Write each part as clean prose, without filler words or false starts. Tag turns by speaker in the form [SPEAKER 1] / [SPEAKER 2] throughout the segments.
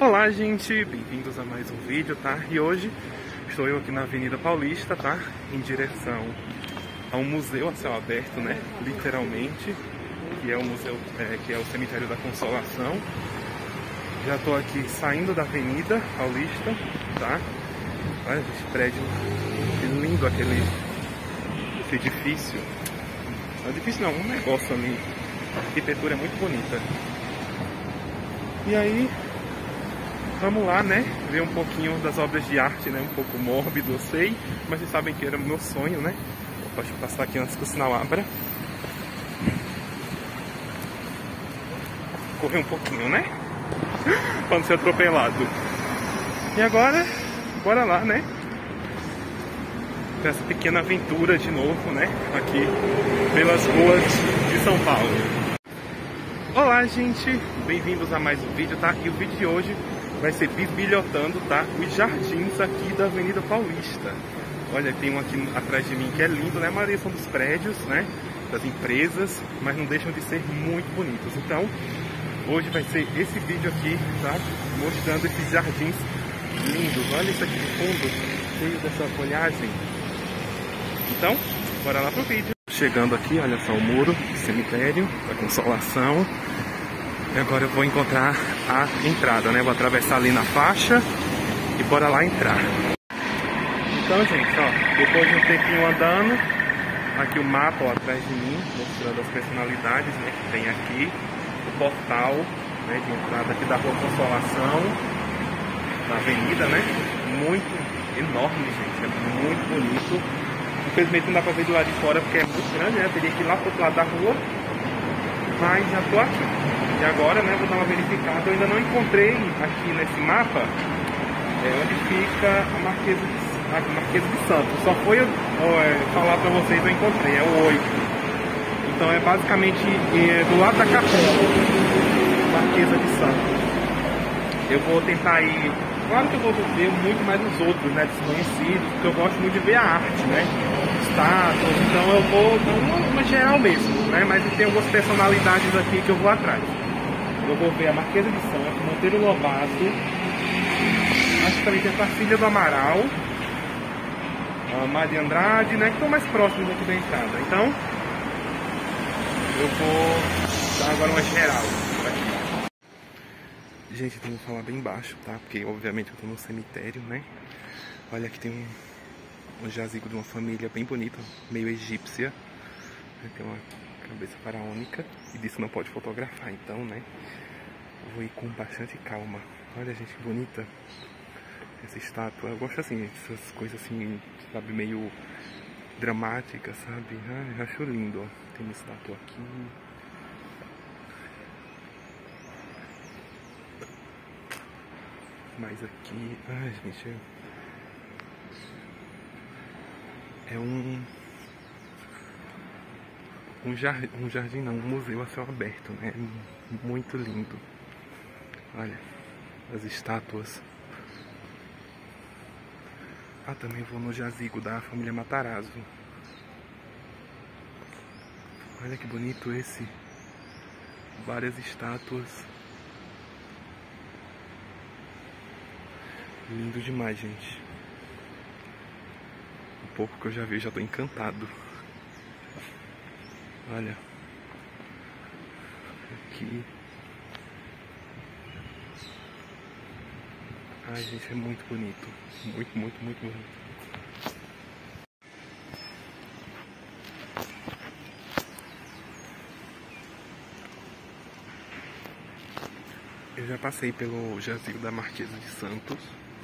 [SPEAKER 1] Olá, gente, bem-vindos a mais um vídeo, tá? E hoje estou eu aqui na Avenida Paulista, tá? Em direção a um museu a céu aberto, né? Literalmente, que é o museu, que é o Cemitério da Consolação. Já estou aqui saindo da Avenida Paulista, tá? Olha esse prédio, que lindo esse edifício. Não é edifício não, um negócio ali. A arquitetura é muito bonita. E aí, vamos lá, né? Ver um pouquinho das obras de arte, né? Um pouco mórbido, eu sei. Mas vocês sabem que era o meu sonho, né? Pode passar aqui antes que o sinal abra. Correr um pouquinho, né? Pra não ser atropelado. E agora, bora lá, né? Essa pequena aventura de novo, né? Aqui pelas ruas de São Paulo. Olá, gente! Bem-vindos a mais um vídeo, tá? E o vídeo de hoje vai ser bisbilhotando, tá? Os jardins aqui da Avenida Paulista. Olha, tem um aqui atrás de mim que é lindo, né? A maioria são dos prédios, né? Das empresas, mas não deixam de ser muito bonitos. Então, hoje vai ser esse vídeo aqui, tá? Mostrando esses jardins lindos. Olha isso aqui no fundo, cheio dessa folhagem. Então, bora lá pro vídeo. Chegando aqui, olha só o muro, cemitério da Consolação. E agora eu vou encontrar a entrada, né? Vou atravessar ali na faixa e bora lá entrar. Então, gente, ó, depois de um tempinho andando, aqui o mapa ó, atrás de mim, mostrando as personalidades, né, que tem aqui. O portal, né, de entrada aqui da Rua Consolação, da avenida, né? Muito enorme, gente, é muito bonito. Infelizmente não dá pra ver do lado de fora porque é muito grande, né? Eu teria que ir lá pro outro lado da rua. Mas já tô aqui. E agora, né, vou dar uma verificada. Eu ainda não encontrei aqui nesse mapa onde fica a Marquesa de Santos. Só foi falar pra vocês, eu encontrei. É o 8. Então é basicamente do lado da Capão, Marquesa de Santos. Eu vou tentar ir. Claro que eu vou ver muito mais os outros, né, desconhecidos, porque eu gosto muito de ver a arte, né, estátuas, então eu vou dar uma geral mesmo, né, mas tem algumas personalidades aqui que eu vou atrás. Eu vou ver a Marquesa de Santos, Monteiro Lobato, acho que também tem a filha do Amaral, a Maria Andrade, né, que estão mais próximos aqui da entrada. Então, eu vou dar agora uma geral aqui. Gente, eu tenho que falar bem baixo, tá? Porque, obviamente, eu tô no cemitério, né? Olha, aqui tem um jazigo de uma família bem bonita, meio egípcia. Tem uma cabeça faraônica e disso não pode fotografar, então, né? Eu vou ir com bastante calma. Olha, gente, que bonita essa estátua. Eu gosto, assim, dessas coisas, assim, sabe? Meio dramáticas, sabe? Ai, eu acho lindo, ó. Tem uma estátua aqui. Mais aqui, ai gente, é um jardim não, um museu a céu aberto, né? Muito lindo. Olha, as estátuas. Ah, também vou no jazigo da família Matarazzo. Olha que bonito esse. Várias estátuas. Lindo demais, gente. Um pouco que eu já vi, eu já tô encantado. Olha. Aqui. Ai, gente, é muito bonito. Muito, muito, muito bonito. Eu já passei pelo jazigo da Marquesa de Santos.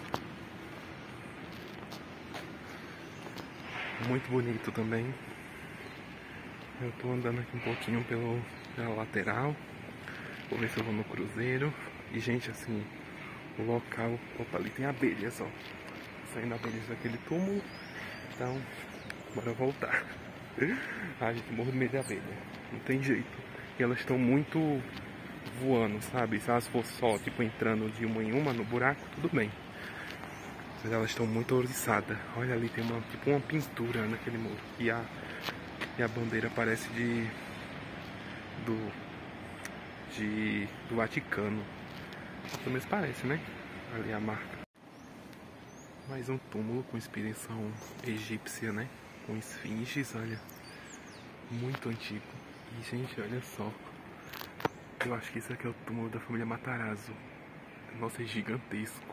[SPEAKER 1] Muito bonito também. Eu tô andando aqui um pouquinho pela lateral. Vou ver se eu vou no cruzeiro. E, gente, assim, o local... Opa, ali tem abelhas, ó. Saindo abelhas daquele túmulo. Então, bora voltar. Ah, gente, morro de medo de abelha. Não tem jeito. E elas estão muito voando, sabe? Se elas fossem só, tipo, entrando de uma em uma no buraco, tudo bem. Mas elas estão muito ouriçadas. Olha ali, tem tipo uma pintura naquele muro. E a bandeira parece do Vaticano. Pelo menos parece, né? Ali a marca. Mais um túmulo com inspiração egípcia, né? Com esfinges, olha. Muito antigo. E, gente, olha só. Eu acho que esse aqui é o túmulo da família Matarazzo. Nossa, é gigantesco.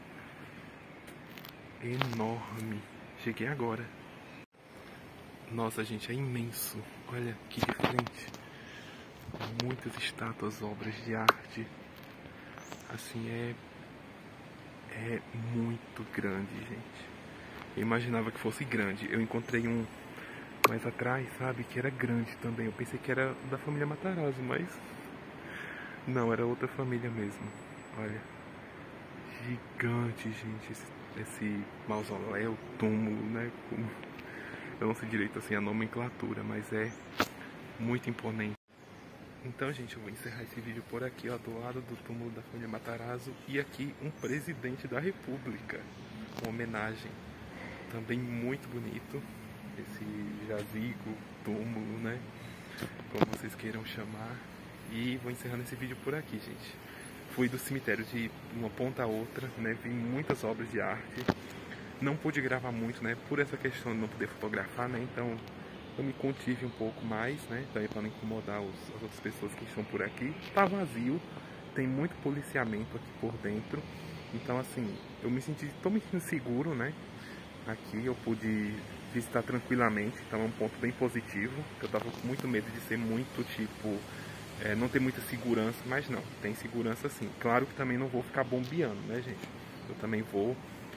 [SPEAKER 1] Enorme. Cheguei agora. Nossa, gente, é imenso. Olha que diferente. Muitas estátuas, obras de arte. Assim, é muito grande, gente. Eu imaginava que fosse grande. Eu encontrei um mais atrás, sabe, que era grande também. Eu pensei que era da família Matarazzo, mas não, era outra família mesmo. Olha, gigante, gente, esse mausoléu, túmulo, né? Eu não sei direito assim a nomenclatura, mas é muito imponente. Então, gente, eu vou encerrar esse vídeo por aqui, ó, do lado do túmulo da família Matarazzo. E aqui um presidente da República, uma homenagem, também muito bonito. Esse jazigo, túmulo, né? Como vocês queiram chamar. E vou encerrando esse vídeo por aqui, gente. Fui do cemitério de uma ponta a outra, né? Vi muitas obras de arte. Não pude gravar muito, né? Por essa questão de não poder fotografar, né? Então eu me contive um pouco mais, né? Daí para não incomodar as outras pessoas que estão por aqui. Tá vazio, tem muito policiamento aqui por dentro. Então, assim, tô me sentindo seguro, né? Aqui eu pude visitar tranquilamente, então é um ponto bem positivo. Eu tava com muito medo de ser muito, tipo, não ter muita segurança, mas não, tem segurança sim. Claro que também não vou ficar bombeando, né, gente? Eu também vou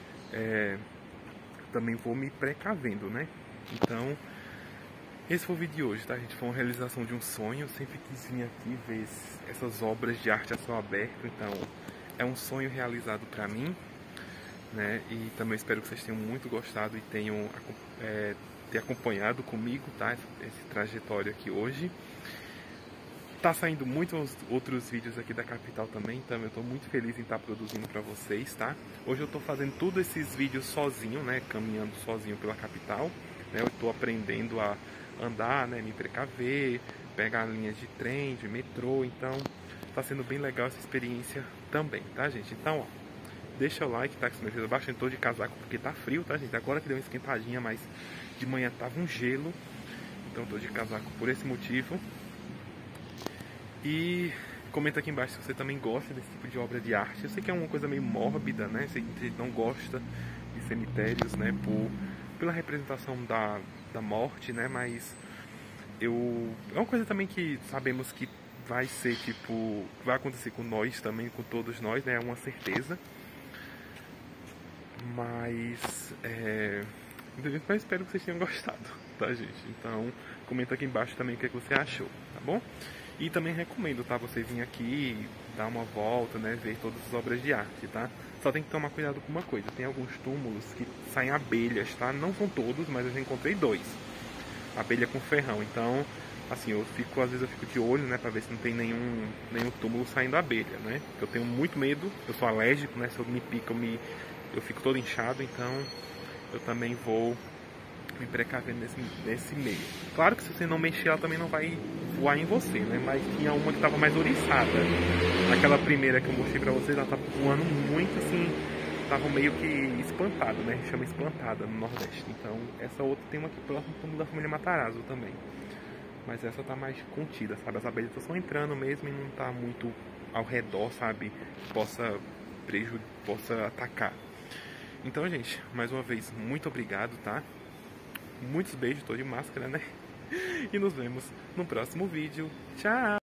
[SPEAKER 1] me precavendo, né? Então, esse foi o vídeo de hoje, tá, gente? Foi uma realização de um sonho. Eu sempre quis vir aqui ver essas obras de arte a céu aberto, então é um sonho realizado pra mim, né? E também espero que vocês tenham muito gostado e tenham ter acompanhado comigo, tá? Esse trajetório aqui hoje. Tá saindo muitos outros vídeos aqui da capital também, então eu tô muito feliz em estar produzindo pra vocês, tá? Hoje eu tô fazendo todos esses vídeos sozinho, né? Caminhando sozinho pela capital, né? Eu tô aprendendo a andar, né? Me precaver, pegar linhas de trem, de metrô, então tá sendo bem legal essa experiência também, tá, gente? Então, ó, deixa o like, tá? Que se me fez bastante, tô de casaco porque tá frio, tá, gente? Agora que deu uma esquentadinha, mas de manhã tava um gelo, então tô de casaco por esse motivo. E comenta aqui embaixo se você também gosta desse tipo de obra de arte. Eu sei que é uma coisa meio mórbida, né? Sei que a gente não gosta de cemitérios, né? Pela representação da morte, né? Mas é uma coisa também que sabemos que vai ser, tipo, vai acontecer com nós também, com todos nós, né? É uma certeza. Mas eu espero que vocês tenham gostado, tá, gente? Então, comenta aqui embaixo também o que você achou, tá bom? E também recomendo, tá? Você vir aqui, dar uma volta, né? Ver todas as obras de arte, tá? Só tem que tomar cuidado com uma coisa. Tem alguns túmulos que saem abelhas, tá? Não são todos, mas eu já encontrei 2. Abelha com ferrão. Então, assim, às vezes eu fico de olho, né? Pra ver se não tem nenhum túmulo saindo abelha, né? Eu tenho muito medo, eu sou alérgico, né? Se eu me pico, eu fico todo inchado, então eu também vou me precavendo nesse meio. Claro que se você não mexer, ela também não vai voar em você, né? Mas tinha uma que estava mais oriçada. Aquela primeira que eu mostrei pra vocês, ela estava voando muito assim, tava meio que espantada, né? A gente chama espantada no Nordeste. Então, essa outra tem uma aqui próximo do túmulo da família Matarazzo também. Mas essa tá mais contida, sabe? As abelhas estão só entrando mesmo e não tá muito ao redor, sabe? Que possa atacar. Então, gente, mais uma vez, muito obrigado, tá? Muitos beijos, tô de máscara, né? E nos vemos no próximo vídeo. Tchau!